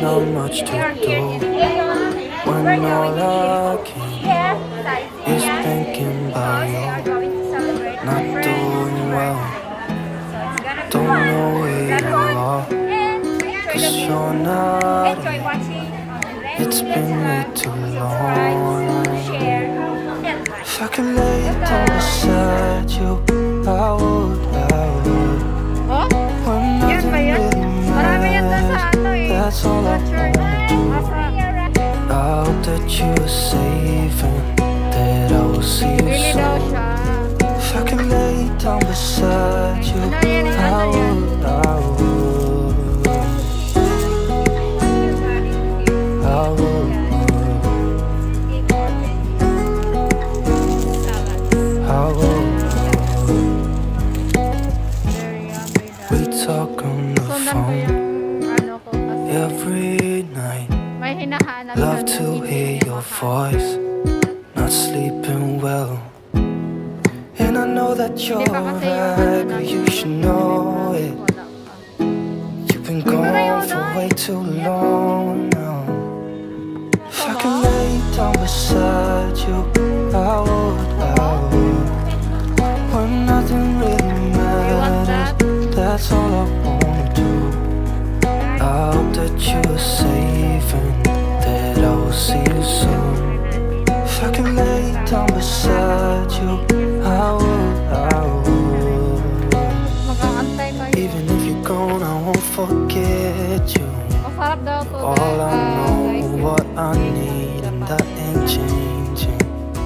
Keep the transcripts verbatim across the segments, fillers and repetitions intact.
not much to do when all I can is thinking about you. Not doing well, don't know where you are, cause you're not here. It's been way too long. If I could lay down beside you, I would, I would. When nothing really matters, that's all I wanna do. I hope that you are safe and that I will see you soon. If I could lay down beside you, I would, I would. I would. I would. We talk on the phone every night. Love to hear your voice. Not sleeping well, and I know that you're right, but you should know it. You've been gone for way too long now. If I could lay down beside you, I would, I would. When nothing really matters, that's all I wanna do. I hope that you are safe and that I will see you soon. If I could lay down beside you, I would, I would. Even if you're gone, I won't forget you. All I know, what I need, and that ain't changing.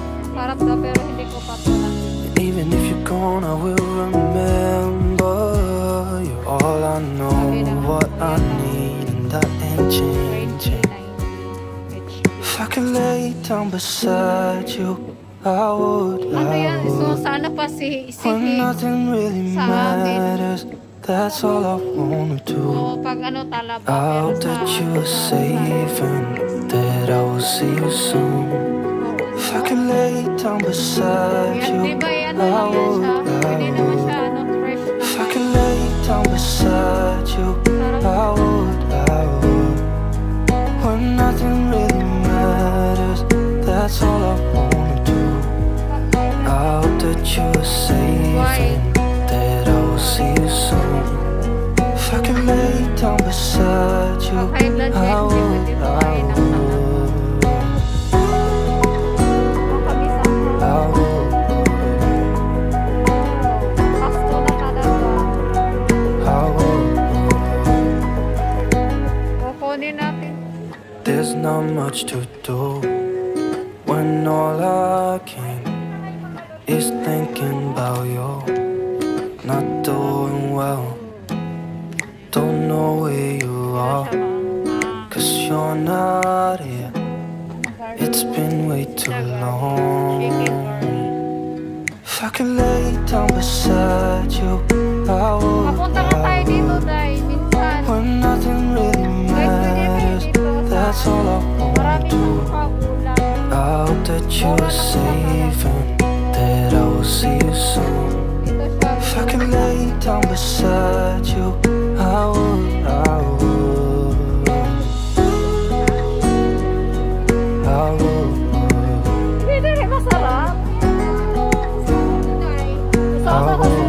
Even if you're gone, I will remember you. All I know, what I need, and that ain't changing. If I could lay down beside you, I would, I would. When nothing really matters, that's all I wanna do. I hope that you are safe and that I will see you soon. If I could lay down beside you, I would, I would. If I could lay down beside you, I would, I would. When nothing really matters, that's all I wanna do. I hope that you are safe and that I will see you soon. If I could lay down beside you, I would, I would. I would. I would. There's not much to do when all I can is thinking about you. Not doing well, don't know where you are, cause you're not here. It's been way too long. If I could lay down beside you, I would, I would. When nothing really matters, that's all I wanna do. I hope that you are safe and that I will see you soon. If I could lay down beside you, I would, I would. I would. I would.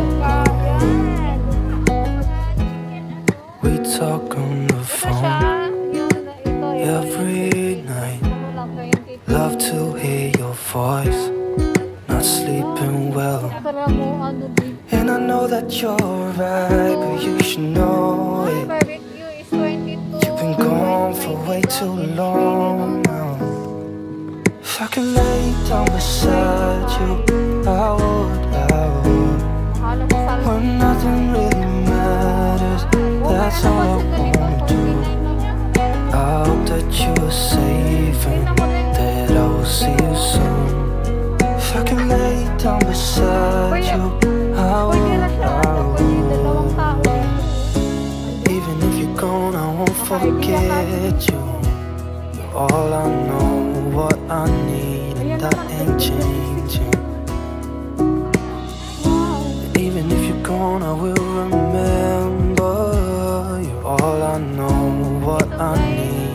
We talk on the phone every night. Love to hear your voice. Not sleeping well, and I know that you're right, but you should know it. You've been gone for way too long now. If I could lay down beside you, I would, I would. When nothing really matters, that's all I wanna do. I hope that you are safe and that I will see you soon. If I could lay down beside you, I would, I would. Even if you're gone, I won't forget you. You're all I know, what I need, and that ain't changing. Even if you're gone, I will remember. You're all I know, what I need.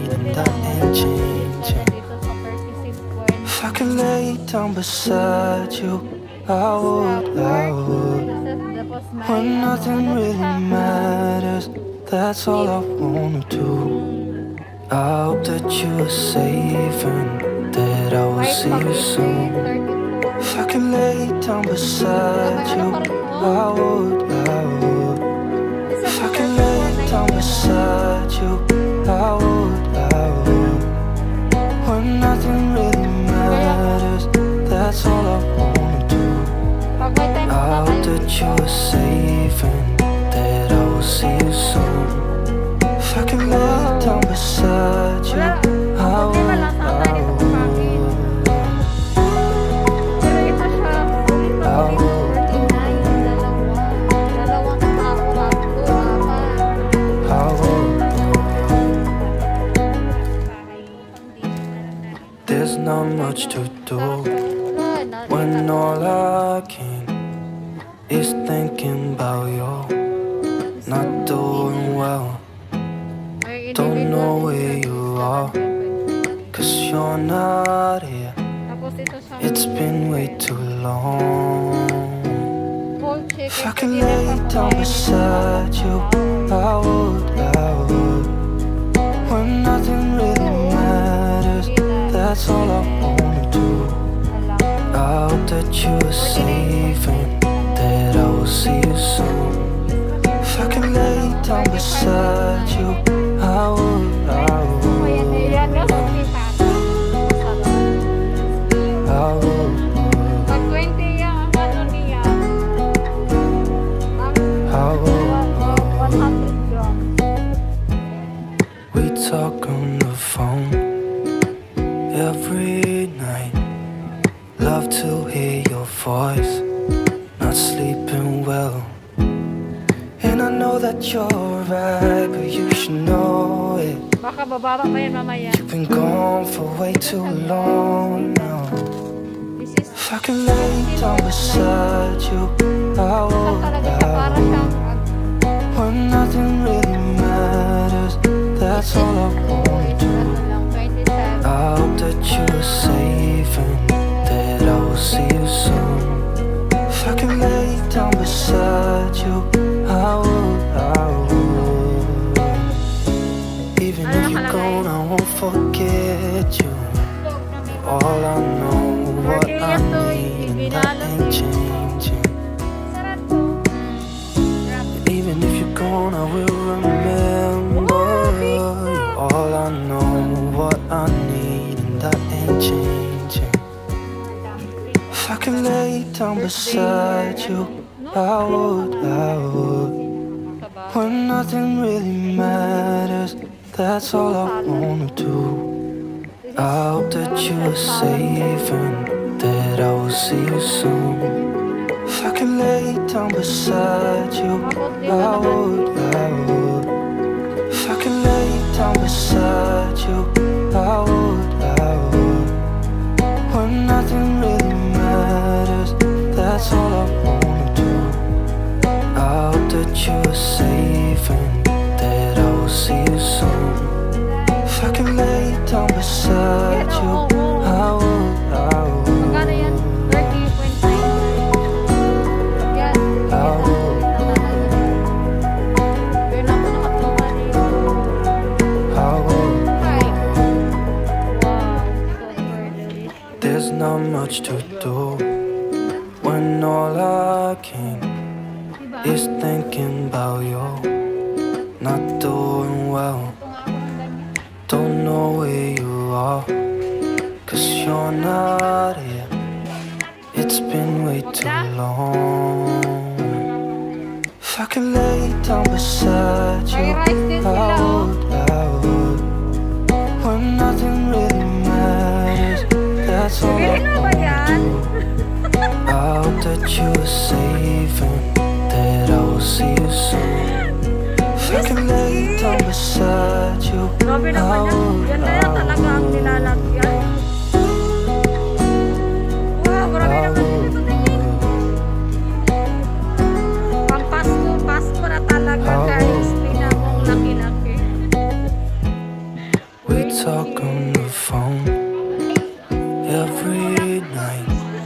beside you. I would, I would. When nothing really matters, that's all I wanna do. I hope that you are safe and that I will see you soon. If I could lay down beside you, I would, I would. If I could lay down beside you, I would, I would. When nothing really matters, that's all I wanna do. I hope that you are safe and that I will see you soon. If I could lay down beside you, I would, I would. I would. There's not much to do when all I can is thinking about you. Not doing well, don't know where you are, cause you're not here. It's been way too long. If I could lay down beside you, I would, I would. When nothing really matters, that's all I wanna do. I hope that you are safe and that I will see you soon. If I could lay down beside you, I would, I would. I would. I would. We talk on the phone every night. Love to hear your voice. Not sleeping well, and I know that you're right, but you should know it. You've been gone for way too long now. If I could lay down beside you, I would, I would. When nothing really matters, that's all I wanna do. I hope that you are safe and that I will see you soon. If I could lay down beside you, I would, I would. Even if you're gone, I won't forget you. All I know, what I need, and that ain't changing. Even if you're gone, I will remember. All I know, what I need, and that ain't changing. If I could lay down beside you, I would, I would. When nothing really matters, that's all I wanna do. I hope that you are safe and that I will see you soon. If I could lay down beside you, I would, I would. If I could lay down beside you, I would, I would. When nothing really matters, that's all I wanna do. I hope that you are safe and that I will see you soon. If I could lay down beside you, I would, I would. I would. I would. There's not much to do when all I can is thinking about you. Not doing well, don't know where you are, cause you're not here. It's been way too long. If I could lay down beside you, I would, I would. When nothing really matters, that's all I wanna do. I hope that you are safe and that I will see you soon. If I could lay down beside you, Grabe naman yan. Yan na yan talaga ang nilalagyan. Wow, grabe naman ito tingin. Pang Pasko, Pasko na talaga guys. Tingnan mo ang laki-laki. We talk on the phone every night.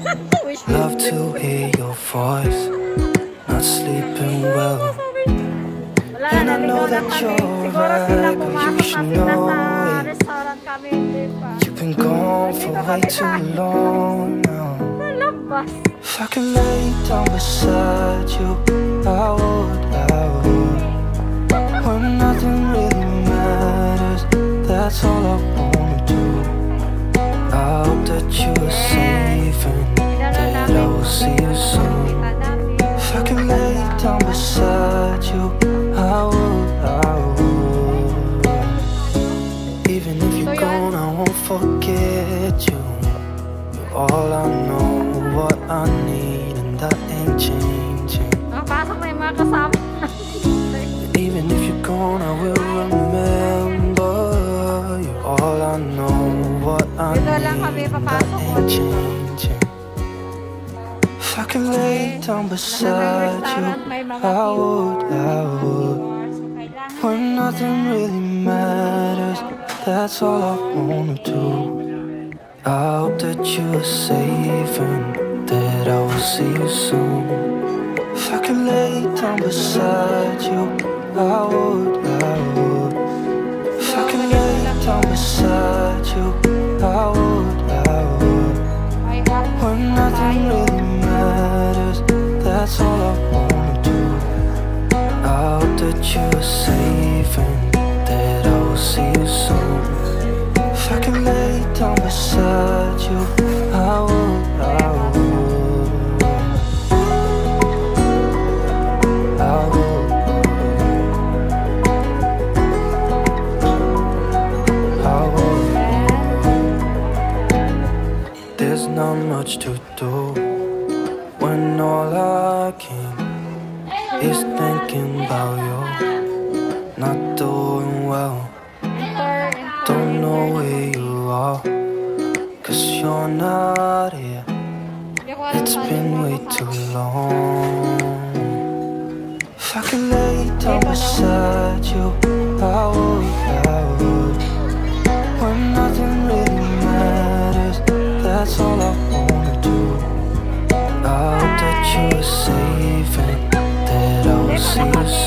Wala And na, I know naligaw na that kami. you're Siguro sila right, but you pumasok na should sila sa know it. restaurant kami, hindi pa. You've been gone for way too long now. Nalabas. If I could lay down beside you, I would, I would. When nothing really matters, that's all I wanna do. I hope that you are safe and that I will see you soon. If I could lay down beside you, I would, I would. Even if you're gone, I won't forget you. You're all I know, what I need, and that ain't changing. Nakapasok na yung mga kasama. Even if you're gone, I will remember. You're all I know, what I Dito lang kami need, and that papasok. ain't changing. If I could lay down beside you, I would, I would. When nothing really matters, that's all I wanna do. I hope that you are safe and that I will see you soon. If I could lay down beside you, I would, I would. If I could lay down beside you, I would, I would. When nothing really matters, that's all I wanna do. I hope that you are safe and that I will see you soon. If I could lay down beside you, I would, I would. I would. I would. There's not much to do when all I can is thinking about you. Not doing well, don't know where you are, cause you're not here. It's been way too long. If I could lay down beside you, I would, I would. When nothing really matters, that's all I wanna do. I hope that you are safe and that I will see you soon.